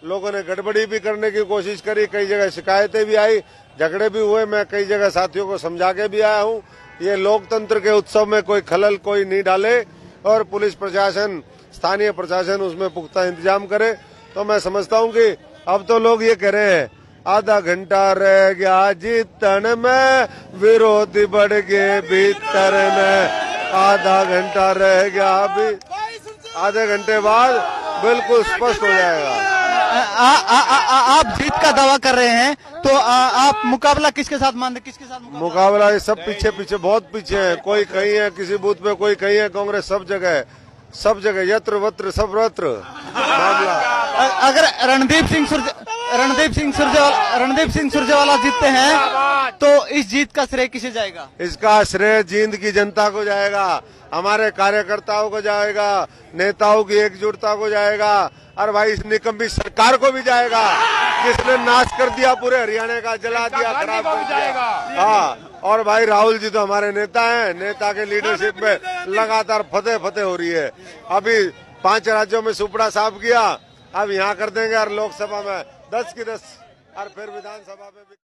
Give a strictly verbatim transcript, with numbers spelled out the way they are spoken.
लोगों ने गड़बड़ी भी करने की कोशिश करी, कई जगह शिकायतें भी आई, झगड़े भी हुए। मैं कई जगह साथियों को समझा के भी आया हूँ। ये लोकतंत्र के उत्सव में कोई खलल कोई नहीं डाले और पुलिस प्रशासन, स्थानीय प्रशासन उसमें पुख्ता इंतजाम करे। तो मैं समझता हूँ कि अब तो लोग ये कह रहे हैं आधा घंटा रह गया जीतन में, विरोधी बढ़ गए भीतर में, आधा घंटा रह गया अभी, आधे घंटे बाद बिल्कुल स्पष्ट हो जाएगा। आ, आ, आ, आ, आप जीत का दावा कर रहे हैं, तो आ, आप मुकाबला किसके साथ मानते, किसके साथ मुकाबला? मुकाबला ये सब पीछे पीछे बहुत पीछे है। कोई कहीं है किसी बूथ पे, कोई कहीं है कांग्रेस, सब जगह है, सब जगह यत्र वत्र सब वत्र मामला। अगर रणदीप सिंह सुरजे रणदीप सिंह सुरजेवाला रणदीप सिंह सुरजेवाला जीतते हैं तो इस जीत का श्रेय किसे जाएगा? इसका श्रेय जींद की जनता को जाएगा, हमारे कार्यकर्ताओं को जाएगा, नेताओं की एकजुटता को जाएगा, और भाई इस निकम्मी सरकार को भी जाएगा जिसने नाश कर दिया पूरे हरियाणा का, जला दिया, खराब कर दिया। हाँ, और भाई राहुल जी तो हमारे नेता हैं, नेता के लीडरशिप में लगातार फतेह फतेह हो रही है। अभी पांच राज्यों में सुपड़ा साफ किया, अब यहाँ कर देंगे और लोकसभा में दस की दस और फिर विधानसभा में भी।